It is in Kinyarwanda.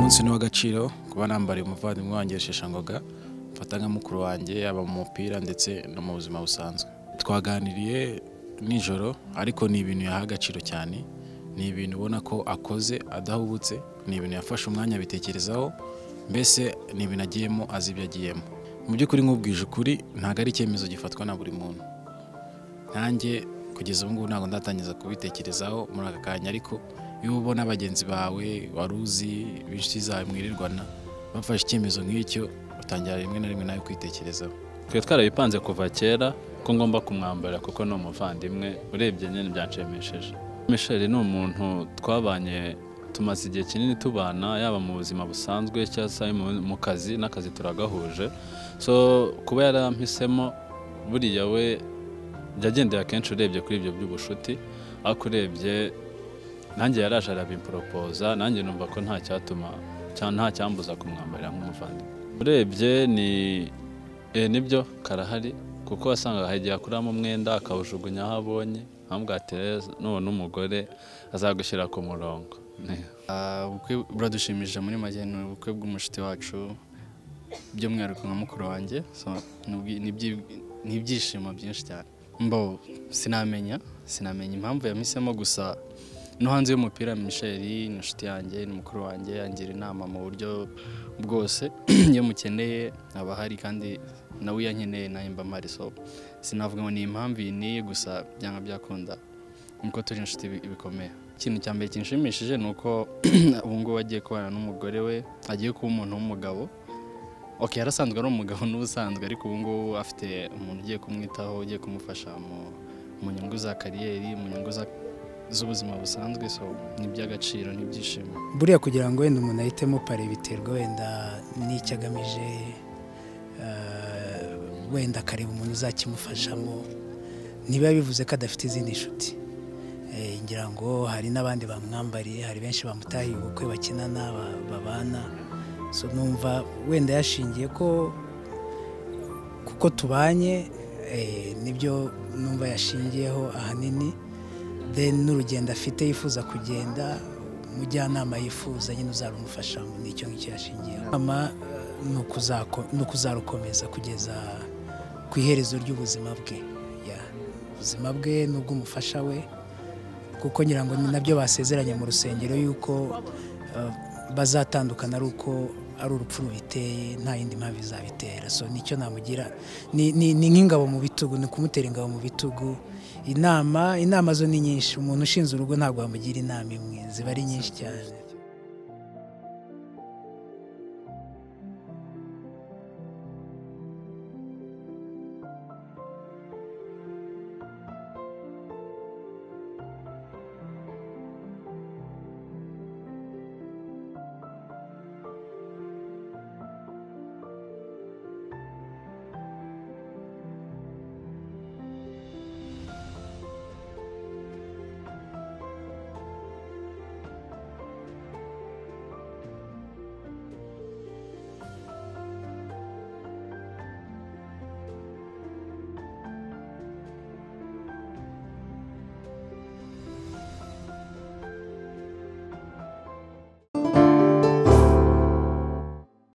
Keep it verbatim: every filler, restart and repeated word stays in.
munsi ni w'agaciro kuba nambariye umuvandimwe wanjye Sheshangoga mfata nka mukuru wanjye yaba mu mupira ndetse no mu buzima busanzwe. Twaganiriye nijoro ariko ni ibintu yaha agaciro cyane, ni ibintu ubona ko akoze adahubutse, ni ibintu yafashe umwanya bitekerezaho, mbese ni ibintu agiyemo azi ibyo agiyemo. Mu by'ukuri nk'ubwije ukuri ntago ari icyemezo gifatwa na buri muntu. Nanjye kugeza ubu ngubu ntago ndatangiza kubitekerezaho muri aka kanya, ariko iyo ubona bagenzi bawe waruzi b'inshuti zawe mwirirwana bafashe icyemezo nk'icyo, utangira rimwe na rimwe nawe kwitekerezaho. Twe twarabipanze kuva kera ko ngomba kumwambara kuko no muvandimwe urebye nyene byanshemesheje. Michel ni umuntu twabanye tumaze igihe kinini tubana, yaba mu buzima busanzwe cyangwa mu kazi, n'akazi turagahuje. So kuba yarampisemo buriya we byagendeye akenshi urebye kuri ibyo by'ubushuti, ariko urebye nanjye yaraje arabimporopoza, nanjye numva ko nta cyatuma cyane nta cyambuza kumwambarira nk'umuvandimwe. Urebye ni eh nibyo karahari kuko wasanga hagiye akuramo umwenda akawujugunya aho abonye, ambwatire none umugore azagushyira ku murongo. Ubukwe buradushimije muri make, ni ubukwe bw'umushuti wacu by'umwihariko nka mukuru wanjye, so ni ibyishimo byinshi cyane. Mbo sinamenya sinamenya impamvu yamisemo, gusa no hanze y'umupira Michel ni inshuti yanjye, ni mukuru wanjye, yangira inama mu buryo bwose iyo mukeneye aba hari, kandi nawe yankeneye naye mba mpari. So sinavuga ngo ni impamvu niye, gusa byanga byakunda nuko turi inshuti bikomeye. Ikintu cya mbere kinshimishije ni uko ubu ngubu agiye kubana n'umugore we, agiye kuba umuntu w'umugabo. Okay, yarasanzwe ari umugabo n'ubusanzwe, ariko ubu ngubu afite umuntu ugiye kumwitaho, ugiye kumufasha mu nyungu za kariyeri, mu nyungu z'ubuzima busanzwe. So ni iby'agaciro n'ibyishimo. Buriya kugira ngo wenda umuntu ahitemo pare biterwa wenda n'icyo agamije, wenda akareba umuntu uzakimufashamo, niba bivuze ko adafite izindi nshuti. Ngira ngo hari n'abandi bamwambariye, hari benshi bamutahiye ubukwe bakinana babana. So numva wenda yashingiye ko kuko tubanye, nibyo numva yashingiyeho ahanini. Then n'urugendo afite yifuza kugenda, umujyanama yifuza nyine uzarumufashamo, nicyo ngicyo yashingiyeho. Ama ni ukuzarukomeza kugeza ku iherezo ry'ubuzima bwe, ubuzima bwe n'ubw'umufasha we, kuko ngira ngo ni nabyo basezeranye mu rusengero yuko bazatandukana ari uko ari urupfu rubiteye, nta yindi mpamvu izabitera. So nicyo namugira, ni nk'ingabo mu bitugu, ni kumutera ingabo mu bitugu. Inama inama zo ni nyinshi, umuntu ushinze urugo ntabwo wamugira inama imwe, ziba ari nyinshi cyane.